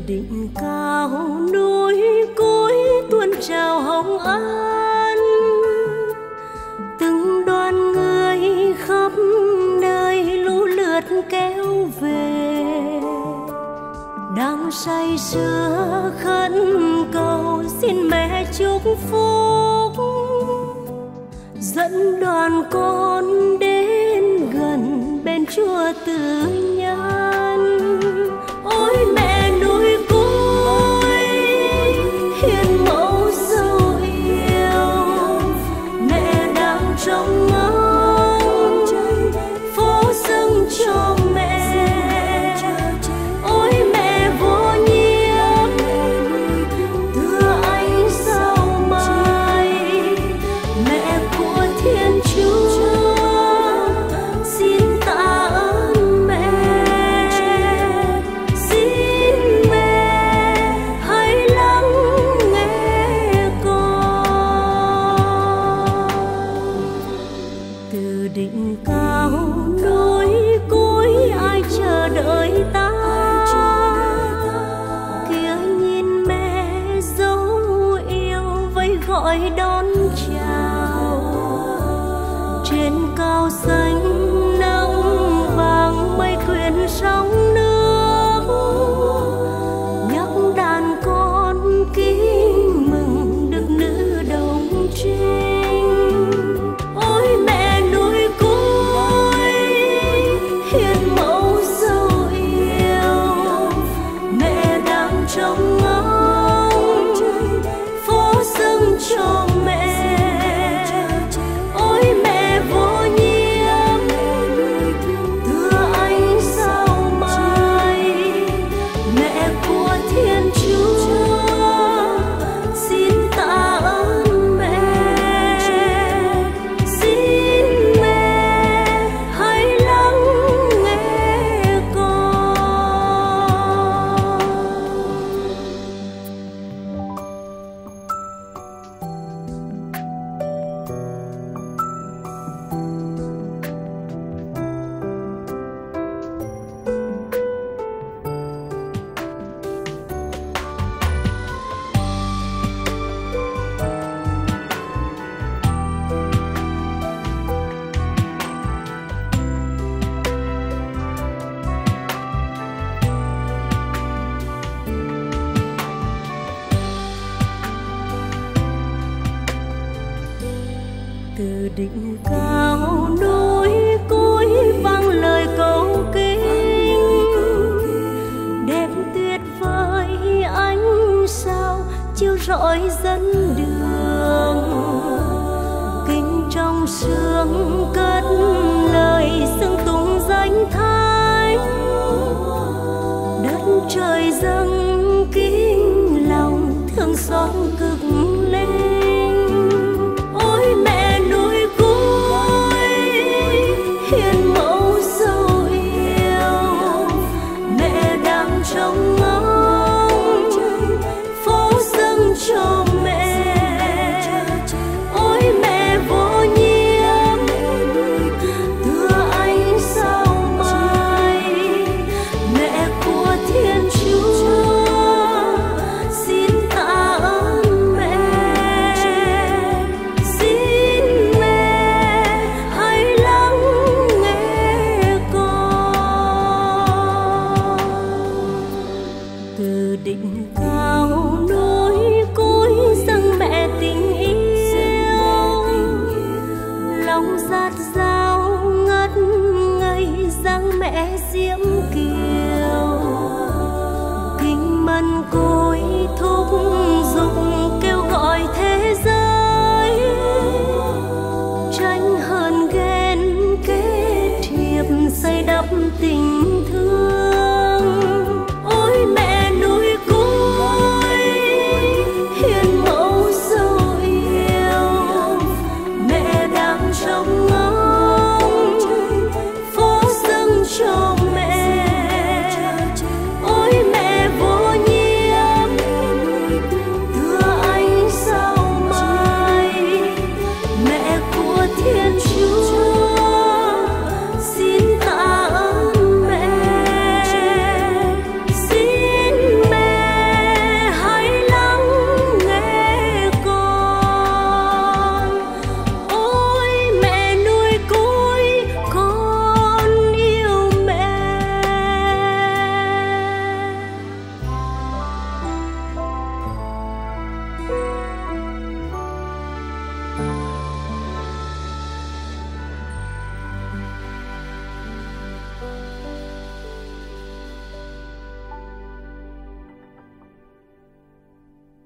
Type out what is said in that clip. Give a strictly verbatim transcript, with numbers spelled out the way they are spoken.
đỉnh cao núi cối tuôn trào hồng an, từng đoàn người khắp nơi lũ lượt kéo về, đang say sưa khấn cầu xin mẹ chúc phúc, dẫn đoàn con đến gần bên chùa Tử Nhân. Ôi mẹ núi cối hiền mẫu dấu yêu, mẹ đang trông ngóng phố dâng cho mẹ. Ôi mẹ vô nhiễm thưa ánh sao mai, mẹ của Thiên Chúa xin tạ ơn mẹ. Xin mẹ hãy lắng nghe con. Từ đỉnh cao núi cối ai chờ đợi ta, kia nhìn mẹ dấu yêu vẫy gọi đón chào. Trên cao xanh nắng vàng mây quyện sóng nước, nhắc đàn con kính mừng được nữ đồng trinh. Ôi mẹ núi cối hiền mẫu dấu yêu, mẹ đang trông ngóng phố dâng cho mẹ. Ôi mẹ vô nhiễm thưa ánh sao mai, mẹ của Thiên Chúa xin tạ ơn mẹ. Xin mẹ hãy lắng nghe con. Từ đỉnh cao núi cối vang lời cầu kính, đẹp tuyệt vời ánh sao chiếu rọi dẫn đường. Kinh trong sương cất lời xưng tụng danh Thánh, đất trời dâng kính lòng thương xót cực lên. Ôi mẹ núi cối hiền mẫu dấu yêu, mẹ đang trông ngóng phố dâng cho mẹ. Ôi mẹ vô nhiễm thưa ánh sao mai, mẹ của Thiên Chúa xin tạ ơn mẹ. Xin mẹ hãy lắng nghe con. Từ đỉnh cao núi cối dâng mẹ tình yêu, lòng dạt dao ngất ngây dâng mẹ diễm kiều. Kinh mân cối thúc giục kêu gọi thế giới, tranh hờn ghen kết hiệp xây đắp tình